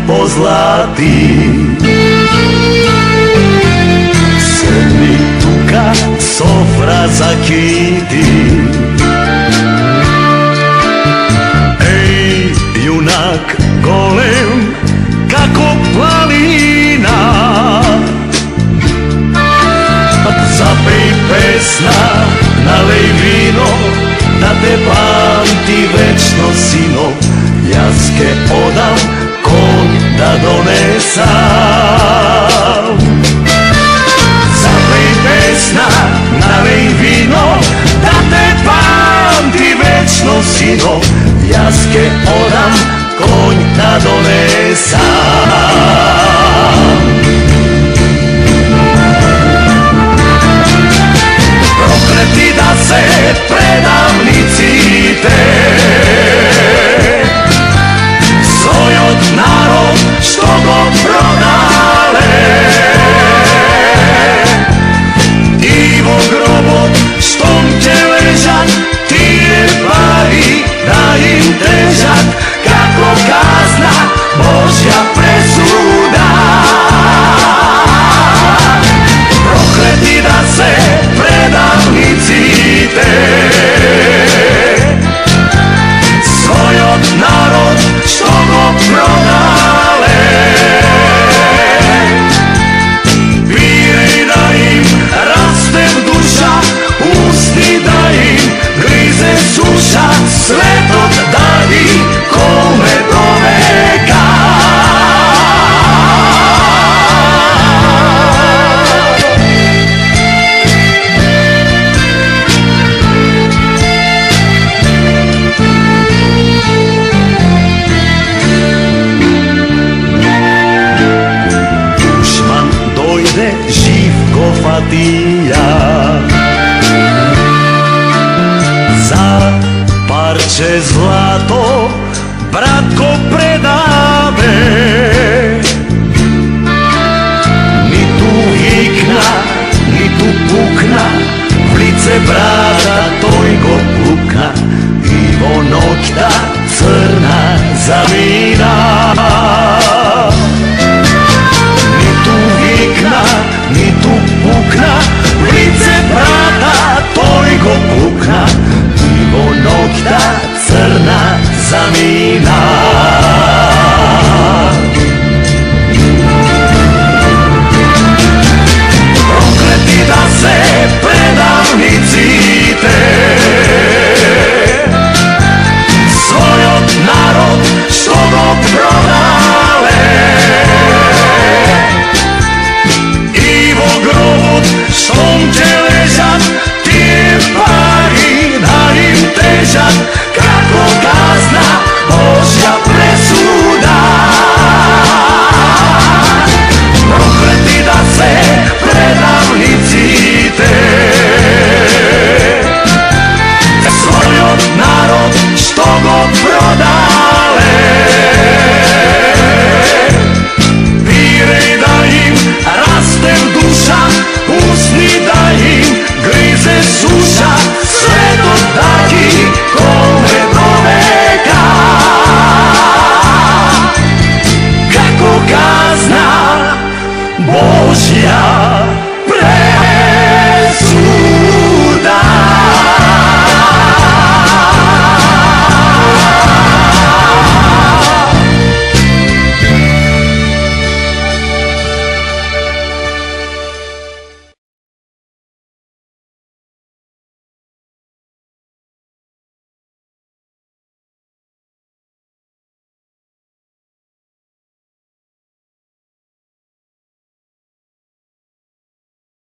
pozlati. Sedmi tuka, sofra zakiti. Ej, junak golem, kako planina. Zapej pesna, nalej vino, da te pamti večno, sino. Jaske odam, konj da donesam. Zapej pesna, nalej vino, da te pamti večno, sino. Jaske odam, konj da donesam. Prokleti da se predam licite, svoj od narod što go prodale. Ivo grobot štom će ležat, ti je pari da im težak, kako kazna Božja presuda. Prokleti da se predam licite, svoj od narod što go prodale. Pirej da im raste duša, pusti da im grize suša, svet oddali kome do veka. Za parče zlato, bratko,